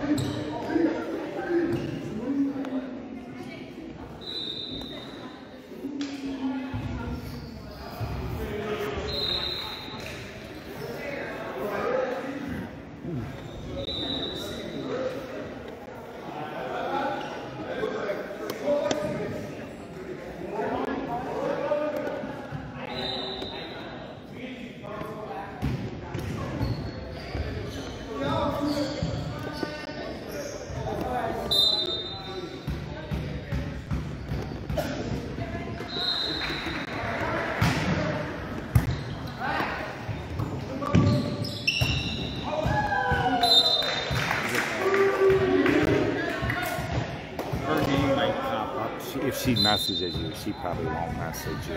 If she messages you, she probably won't message you.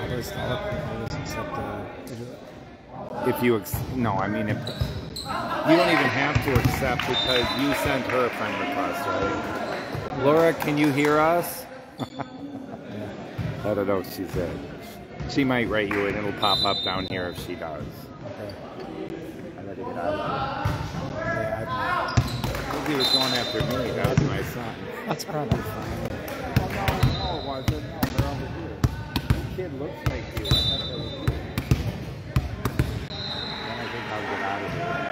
If you no, I mean, if you don't even have to accept because you sent her a friend request, right? Laura, can you hear us? I don't know if she said. She might write you and it'll pop up down here if she does. Okay. I gotta get out of here. Yeah, he was going after me. That was my son. That's probably fine. No, they're over here. The kid looks like you. I thought that was you. Then I think I'll get out of here.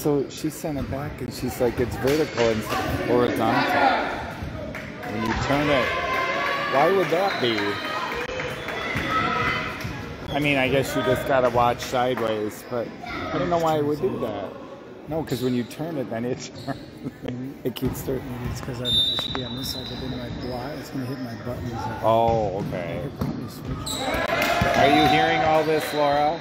so she sent it back and she's like, it's vertical instead of horizontal. When you turn it, why would that be? I mean, I guess you just gotta watch sideways, but I don't know why it would do that. No, because when you turn it, then it turns. It keeps turning. Maybe it's because I should be on this side, but then my block, it's going to hit my buttons. Oh, okay. Are you hearing all this, Laura?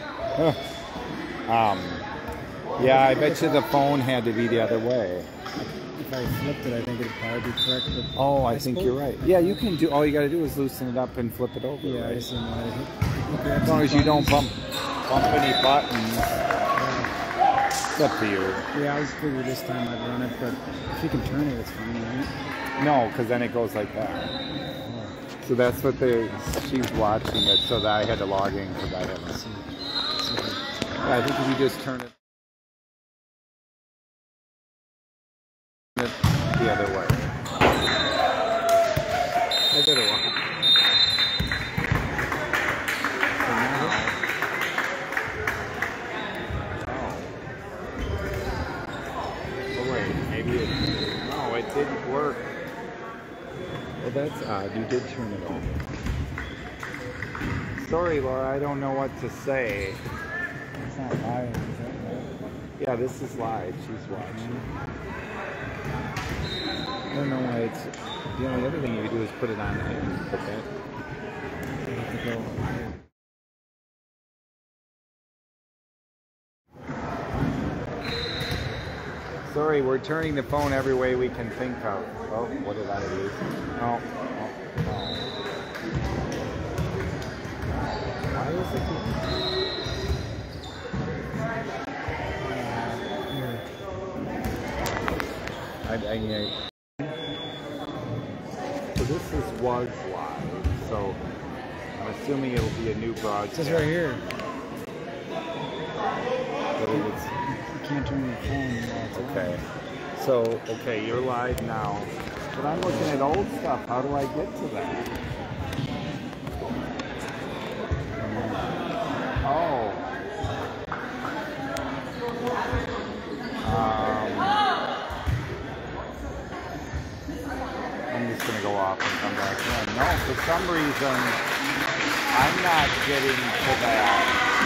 Yeah, I bet you the phone had to be the other way. If I flipped it, I think it'd probably be correct. But oh, I think you're right. Yeah, you can do. All you got to do is loosen it up and flip it over. Yeah, right? I just don't know how to hit. As long as you don't bump any buttons. It's up to you. Yeah, I just figured this time I'd run it, but if you can turn it, it's fine, right? No, because then it goes like that. Oh. So that's what she's watching it, so that I had to log in because I haven't seen it. Yeah, I think if you just turn it the other way. I better walk. It didn't work. Well, that's odd. You did turn it on. Sorry, Laura. I don't know what to say. It's not live, is that right? Yeah, this is live. She's watching. I don't know why it's... The only other thing you do is put it on and put that... You have to go over here. Sorry, we're turning the phone every way we can think of. Oh, what did I do? Oh. Why is it here? So this was live, so I'm assuming it'll be a new broadcast. It says right here. But it's... Can't turn your phone. Okay. So, okay, you're live now. But I'm looking at old stuff. How do I get to that? Oh. I'm just going to go off and come back in. No, for some reason, I'm not getting to that.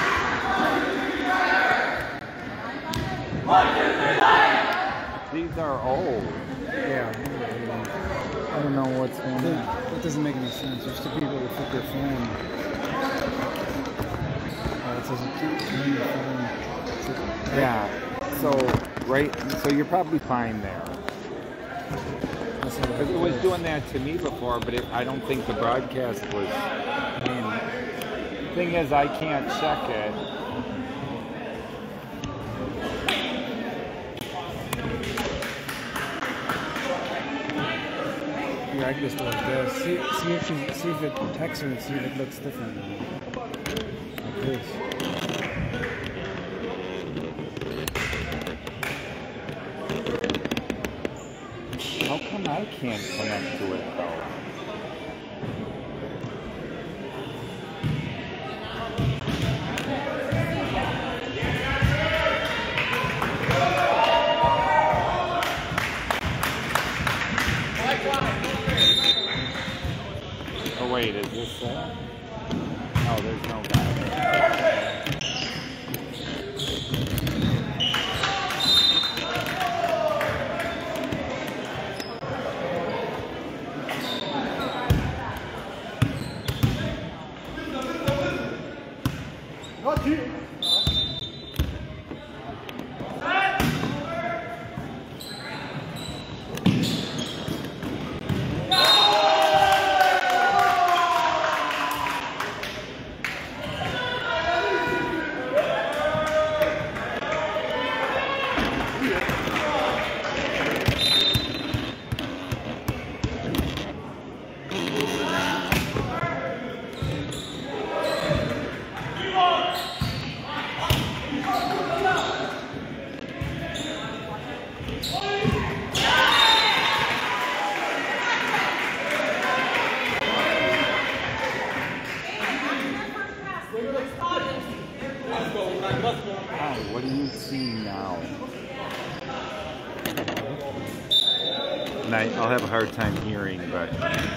These are old. Yeah. I don't know what's going on. That doesn't make any sense. There's two people that flip their phone. It says keep turning your phone. Yeah. So you're probably fine there. Because it was doing that to me before, but I don't think the broadcast was. I mean, the thing is, I can't check it. Yeah, I can just do like this. See if it texts her and see if it looks different. Like this. How come I can't connect to it though? Oh wait, is this that? Oh, there's no guy. What do you see now? And I'll have a hard time hearing, but...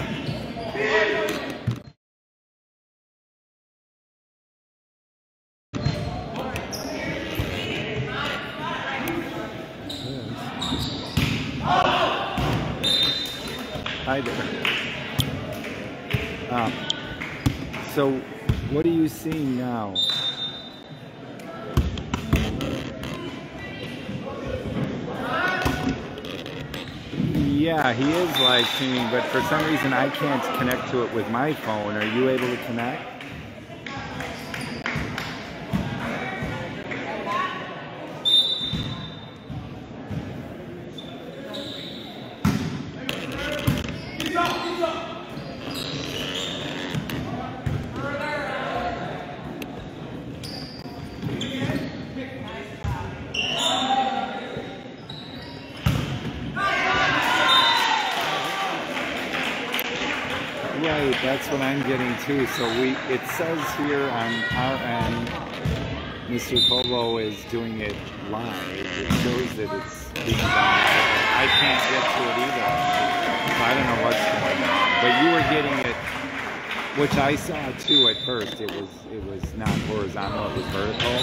Hi there. So, what are you seeing now? Yeah, he is live streaming, but for some reason I can't connect to it with my phone. Are you able to connect? Right, that's what I'm getting too. So it says here on our end, Mr. Polo is doing it live. It shows that it's being done. I can't get to it either. So I don't know what's going on. But you were getting it, which I saw too at first. It was not horizontal, it was vertical.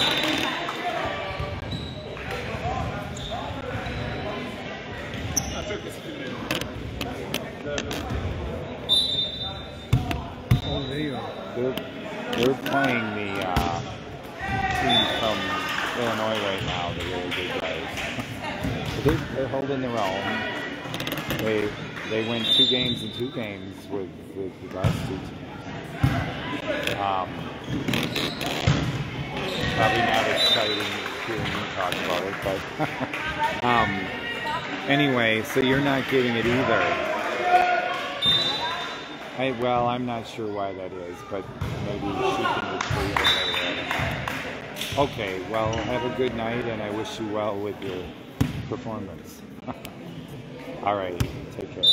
They're playing the team from Illinois right now, the really good guys. They're holding their own. They win 2 games in 2 games with the last 2 teams. Probably not exciting hearing you talk about it, but anyway, so you're not getting it either. Well, I'm not sure why that is, but maybe she can retrieve it later. Okay, well, have a good night, and I wish you well with your performance. All right, take care.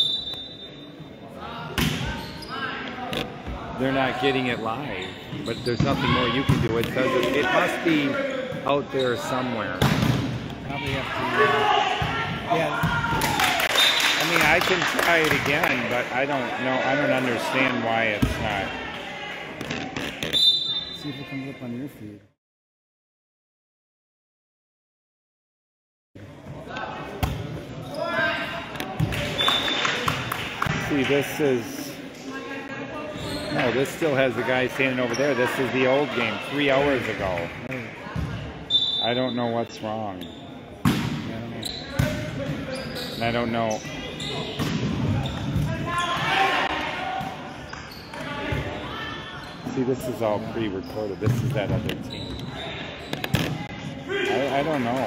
They're not getting it live, but there's nothing more you can do. It says it must be out there somewhere. Probably have to, yeah. I mean, I can try it again, but I don't know. I don't understand why it's not. See if it comes up on your feed. See, this is... No, this still has the guy standing over there. This is the old game, 3 hours ago. I don't know what's wrong. I don't know. See, this is all pre-recorded. This is that other team. I don't know.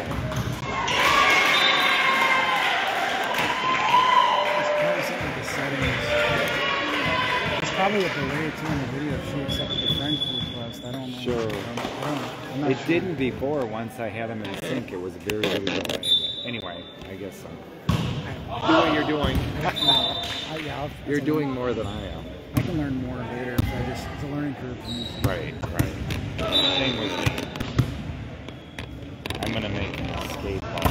It's probably something with the settings. It's probably what they rated too in the video. If she accepted the friend request, I don't know. Sure. I'm not It sure. didn't before. Once I had them in sync, it was a very, very delay. But anyway, I guess so. Do what you're doing. You're doing more than I am. I can learn more later. So it's a learning curve for me. Right, right. Same with me. I'm gonna make an escape ball.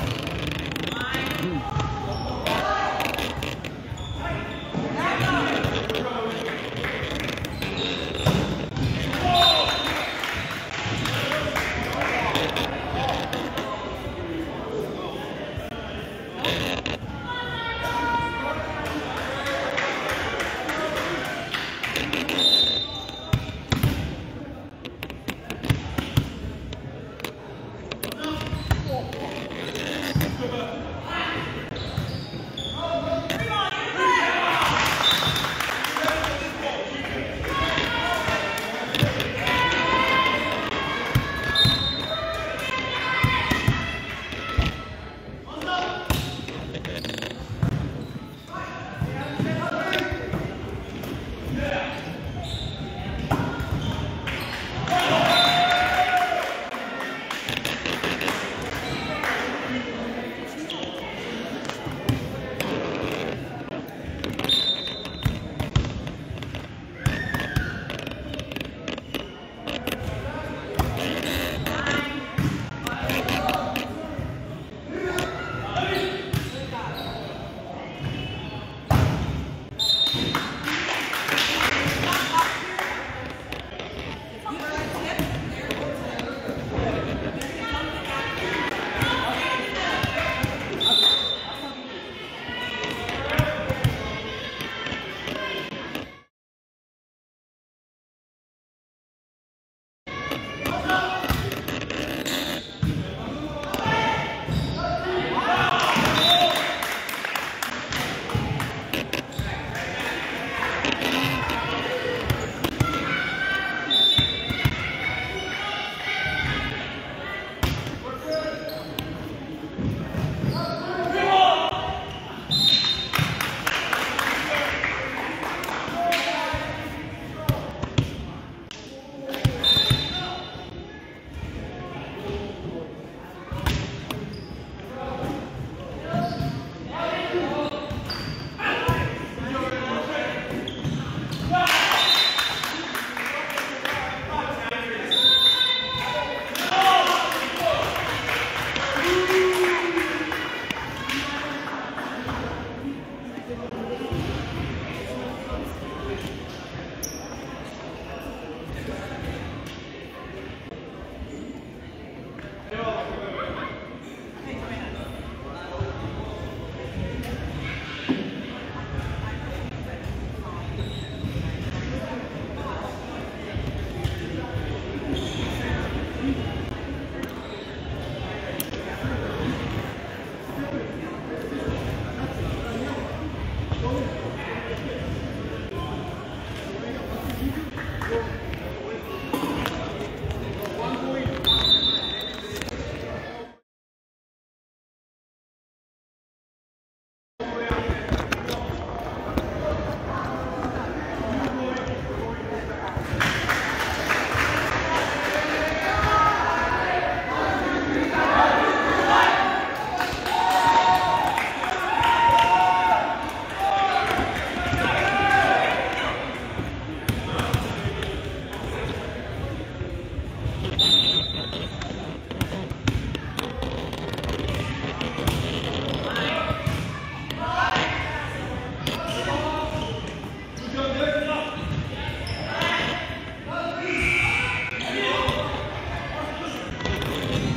Bye.